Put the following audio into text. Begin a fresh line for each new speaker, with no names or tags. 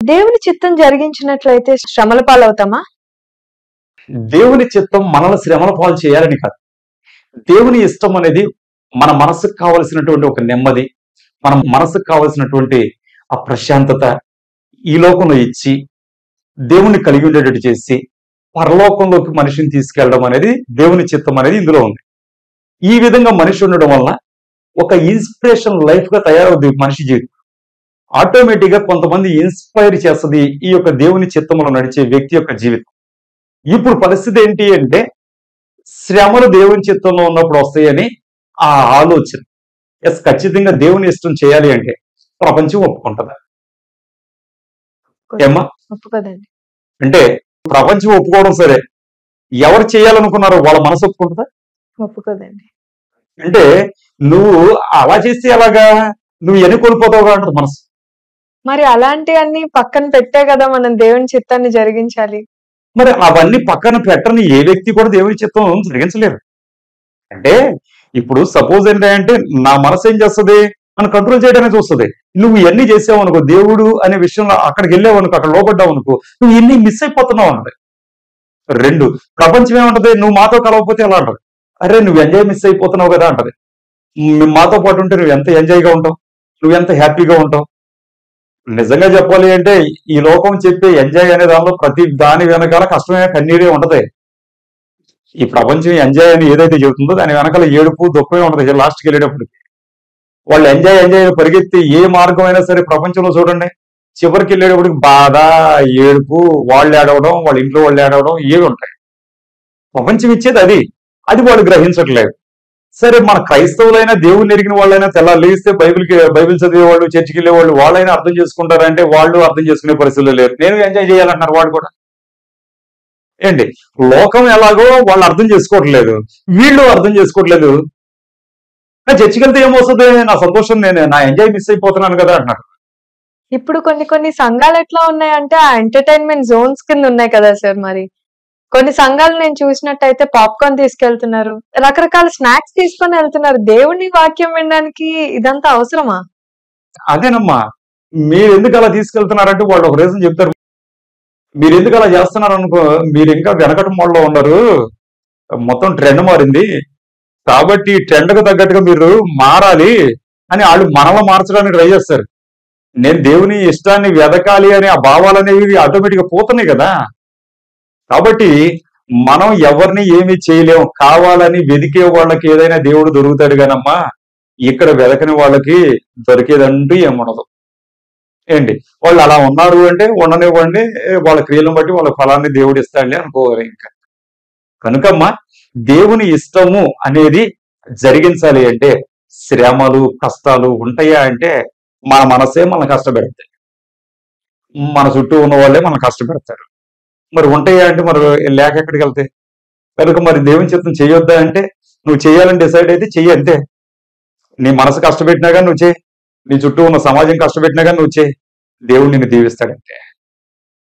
దేవుని చిత్తం జరిగించినట్లయితే శ్రమల పాలవుతామా?
దేవుని చిత్తం మనల్ని శ్రమల పాలు చేయాలని కాదు. దేవుని ఇష్టం అనేది మన మనసుకు కావలసినటువంటి ఒక నెమ్మది, మన మనసుకు కావలసినటువంటి ఆ ప్రశాంతత ఈ లోకంలో ఇచ్చి దేవుణ్ణి కలిగి ఉండేటట్టు చేసి పరలోకంలోకి మనిషిని తీసుకెళ్ళడం అనేది దేవుని చిత్తం అనేది ఇందులో ఉంది. ఈ విధంగా మనిషి ఉండడం వల్ల ఒక ఇన్స్పిరేషన్ లైఫ్ గా తయారవుద్ది మనిషి జీవితం. ఆటోమేటిక్ గా కొంతమంది ఇన్స్పైర్ చేస్తుంది ఈ యొక్క దేవుని చిత్తంలో నడిచే వ్యక్తి యొక్క జీవితం. ఇప్పుడు పరిస్థితి ఏంటి అంటే శ్రమలు దేవుని చిత్తంలో ఉన్నప్పుడు వస్తాయని ఆ ఆలోచన. ఎస్, ఖచ్చితంగా దేవుని ఇష్టం చేయాలి అంటే ప్రపంచం ఒప్పుకుంటుందా? ఏమ్మా?
ఒప్పుకోదండి.
అంటే ప్రపంచం ఒప్పుకోవడం సరే, ఎవరు చేయాలనుకున్నారో వాళ్ళ మనసు ఒప్పుకుంటుందా?
ఒప్పుకోదండి.
అంటే నువ్వు అలా చేస్తే ఎలాగా, నువ్వు ఎన్ని కోల్పోతావుగా అంటది మనసు.
మరి అలాంటివన్నీ పక్కన పెట్టే కదా మనం దేవుని చిత్తాన్ని జరిగించాలి.
మరి అవన్నీ పక్కన పెట్టని ఏ వ్యక్తి కూడా దేవుని చిత్తం జరిగించలేరు. అంటే ఇప్పుడు సపోజ్ ఏంటంటే నా మనసు ఏం చేస్తుంది, మనం కంట్రోల్ చేయడానికి చూస్తుంది. నువ్వు ఇవన్నీ చేసావు అనుకో, దేవుడు అనే విషయంలో అక్కడికి వెళ్ళావు అనుకో, అక్కడ లోపడ్డావు అనుకో, నువ్వు ఇన్ని మిస్ అయిపోతున్నావు అన్నది. రెండు, ప్రపంచం ఏమంటది, నువ్వు మాతో కలవకపోతే ఎలా అంటది, అరే నువ్వు ఎంజాయ్ మిస్ అయిపోతున్నావు కదా అంటది. మాతో పాటు ఉంటే నువ్వు ఎంత ఎంజాయ్గా ఉంటావు, నువ్వు ఎంత హ్యాపీగా ఉంటావు. నిజంగా చెప్పాలి అంటే ఈ లోకం చెప్పే ఎంజాయ్ అనే దానిలో ప్రతి దాని వెనకాల కష్టమే కన్నీరే ఉంటది. ఈ ప్రపంచం ఎంజాయ్ అని ఏదైతే చెబుతుందో దాని వెనకాల ఏడుపు దుఃఖమే ఉంటది లాస్ట్కి వెళ్ళేటప్పటికి. వాళ్ళు ఎంజాయ్ అని పరిగెత్తి ఏ మార్గం అయినా సరే ప్రపంచంలో చూడండి, చివరికి వెళ్ళేటప్పటికి బాధ, ఏడుపు, వాళ్ళు ఏడవడం, వాళ్ళ ఇంట్లో వాళ్ళు ఏడవడం ఏవి ఉంటాయి. ప్రపంచం ఇచ్చేది అది, అది వాళ్ళు గ్రహించట్లేదు. సరే, మన క్రైస్తవులైనా దేవుని ఎరిగిన వాళ్ళైనా తెల్లారు లేస్తే బైబిల్ చదివేవాళ్ళు, చర్చికి వెళ్ళేవాళ్ళు వాళ్ళైనా అర్థం చేసుకుంటారంటే వాళ్ళు అర్థం చేసుకునే పరిస్థితుల్లో లేరు. నేను ఎంజాయ్ చేయాలంటున్నారు వాళ్ళు కూడా. ఏంటి, లోకం ఎలాగో వాళ్ళు అర్థం చేసుకోవట్లేదు, వీళ్ళు అర్థం చేసుకోవట్లేదు. నా చర్చికి వెళ్తే ఏమొస్తుంది, నా సంతోషం, నా ఎంజాయ్ మిస్ అయిపోతున్నాను కదా అంటున్నారు.
ఇప్పుడు కొన్ని సంఘాలు ఎట్లా ఉన్నాయంటే ఆ ఎంటర్టైన్మెంట్ జోన్స్ కింద ఉన్నాయి కదా సార్. మరి కొన్ని సంఘాలు నేను చూసినట్టయితే పాప్కార్న్ తీసుకెళ్తున్నారు, రకరకాల స్నాక్స్ తీసుకొని వెళ్తున్నారు. దేవుని వాక్యం వినడానికి ఇదంతా అవసరమా?
అదేనమ్మా, మీరు ఎందుకు అలా తీసుకెళ్తున్నారంటే వాళ్ళు ఒక రీజన్ చెప్తారు. మీరు ఎందుకు అలా చేస్తున్నారు అనుకో, మీరు ఇంకా వెనకటి మోడలో ఉన్నారు, మొత్తం ట్రెండ్ మారింది కాబట్టి ట్రెండ్ కు తగ్గట్టుగా మీరు మారాలి అని వాళ్ళు మనలో మార్చడానికి ట్రై చేస్తారు. నేను దేవుని ఇష్టాన్ని వెదకాలి అనే ఆ భావాలు అనేవి ఆటోమేటిక్ గా పోతున్నాయి కదా. కాబట్టి మనం ఎవరిని ఏమి చేయలేము, కావాలని వెదికే వాళ్ళకి ఏదైనా దేవుడు దొరుకుతాడు కానమ్మా, ఇక్కడ వెదకని వాళ్ళకి దొరికేదంటూ ఏముండదు. ఏంటి, వాళ్ళు అలా ఉన్నారు అంటే ఉండనివ్వండి, వాళ్ళ క్రియలను బట్టి వాళ్ళ ఫలాన్ని దేవుడు ఇస్తాడులే అనుకోవాలి. ఇంకా కనుకమ్మా దేవుని ఇష్టము అనేది జరిగించాలి అంటే శ్రమలు కష్టాలు ఉంటాయా అంటే మన మనసే మనం కష్టపెడతాయి, మన చుట్టూ ఉన్న వాళ్ళే మనం కష్టపెడతారు. మరి ఉంటాయా అంటే మరి లేక ఎక్కడికి వెళ్తాయి. కనుక మరి దేవుని చిత్తం చేయొద్దా అంటే నువ్వు చేయాలని డిసైడ్ అయితే చెయ్యి, అంతే. నీ మనసు కష్టపెట్టినా కానీ నువ్వు చేయి, నీ చుట్టూ ఉన్న సమాజం కష్టపెట్టినా కానీ నువ్వు చేయి, దేవుడు నిన్ను దీవిస్తాడంటే.